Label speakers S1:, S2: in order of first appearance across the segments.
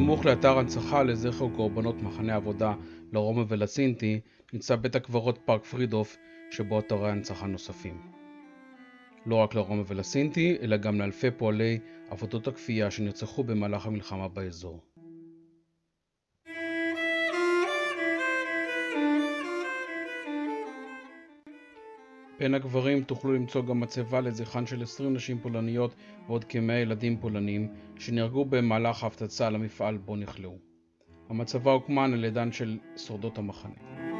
S1: סמוך לאתר הנצחה לזכר קורבנות מחנה עבודה לרומא ולסינטי נמצא בית הקברות פארק פרידהוף, שבו אתרי הנצחה נוספים. לא רק לרומא ולסינטי, אלא גם לאלפי פועלי עבודות הכפייה שנרצחו במהלך המלחמה באזור. בין הגברים תוכלו למצוא גם מצבה לזכרן של 20 נשים פולניות ועוד כ100 ילדים פולנים שנהרגו במהלך ההפצצה על המפעל בו נכלאו. המצבה הוקמה על ידן של שורדות המחנה.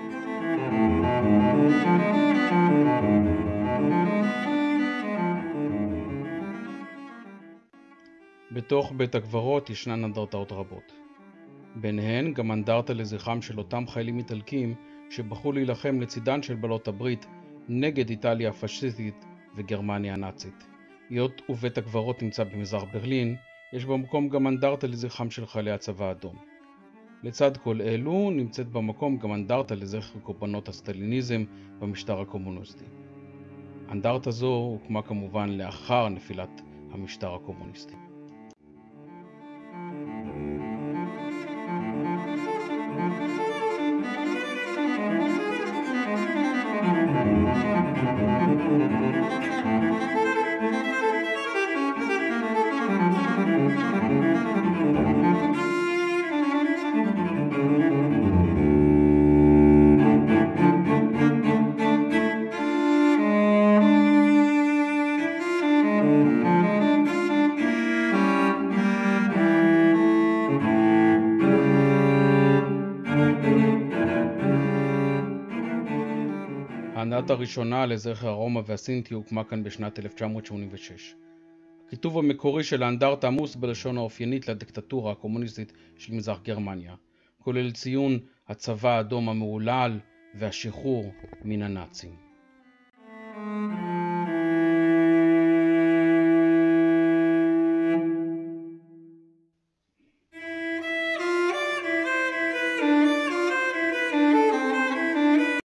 S1: בתוך בית הקברות ישנן אנדרטאות רבות. ביניהן גם אנדרטה לזכרם של אותם חיילים איטלקים שבחרו להילחם לצידן של בעלות הברית נגד איטליה הפשיסטית וגרמניה הנאצית. היות ובית הקברות נמצא במזרח ברלין, יש במקום גם אנדרטה לזכרם של חיילי הצבא האדום. לצד כל אלו נמצאת במקום גם אנדרטה לזכר קורבנות הסטליניזם במשטר הקומוניסטי. אנדרטה זו הוקמה כמובן לאחר נפילת המשטר הקומוניסטי. האנדרטה הראשונה לזכר רומא והסינטי הוקמה כאן בשנת 1986. הכיתוב המקורי של האנדרטה עמוס בלשון האופיינית לדיקטטורה הקומוניסטית של מזרח גרמניה, כולל ציון הצבא האדום המהולל והשחרור מן הנאצים.